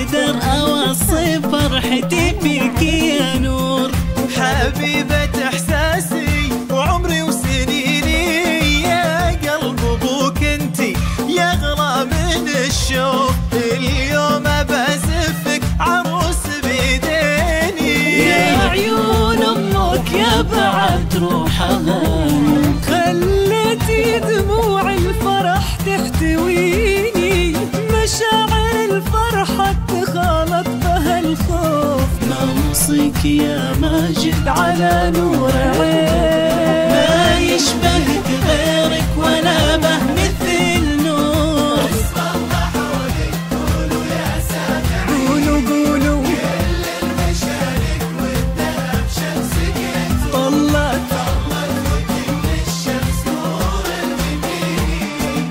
اقدر اوصف فرحتي فيك يا نور. حبيبة احساسي وعمري وسنيني، يا قلب ابوك انتي يا اغلى من الشوق. اليوم بزفك عروس بيديني، يا عيون امك يا بعد روح اغاني، خليتي دموع الفرح تحتويني، مشاعر الفرحة تخالط بها الخوف. نوصيك يا ماجد على نور عين، ما يشبهك غيرك ولا به مثل نور. الله حولك قولوا يا سامعين، قولوا كل المشارق والذهب شمسك طلت وكل الشمس نور المبين.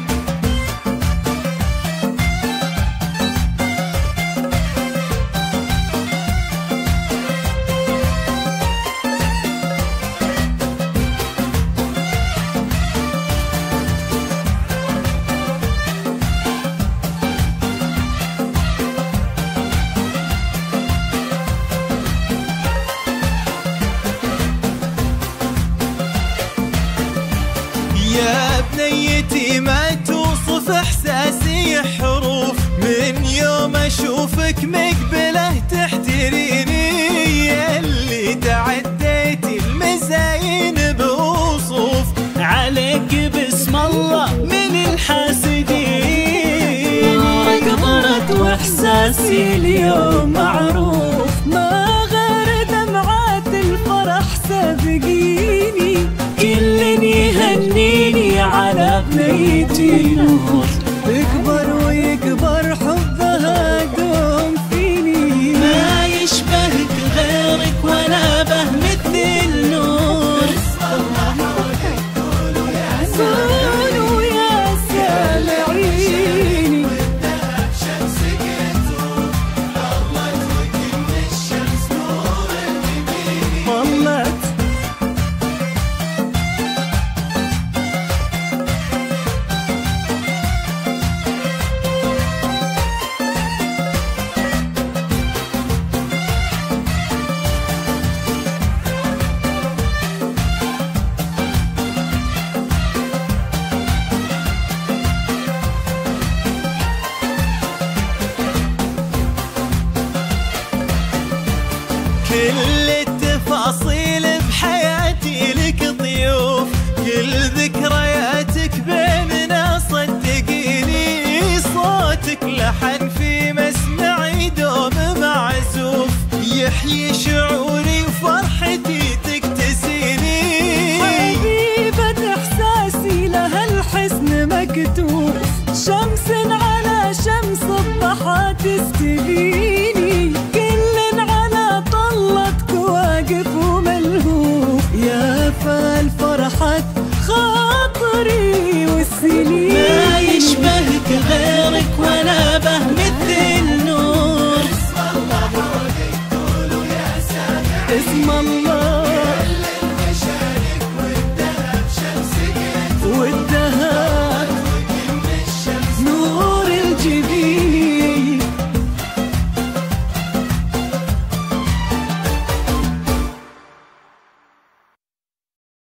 يا بنيتي ما توصف احساسي حروف، من يوم اشوفك مقبله تحتريني، اللي تعديتي المزاين بوصوف. عليك باسم الله من الحاسدين، قدرت واحساسي اليوم معروف. ما غير دمعات الفرح سابقيني، كل يهنيني على بنيتي نور. تكبر ويكبر حبها دوم فيني، ما يشبهك غيرك ولا به مثل نور. قولوا يا سامعين، والذهب شمسك تروح ضلت وكل الشمس نور المبين. طلت كل التفاصيل بحياتي لك ضيوف، كل ذكرياتك بيننا صدقيني، صوتك لحن في مسمعي دوم معزوف، يحيي شعوري وفرحتي تكتسيني. حبيبة احساسي لها الحزن مكتوف، شمس على شمس الضحى تستبيني، كل على طلتك واقف وملهوف. يا فالفرحة خاطري والسنين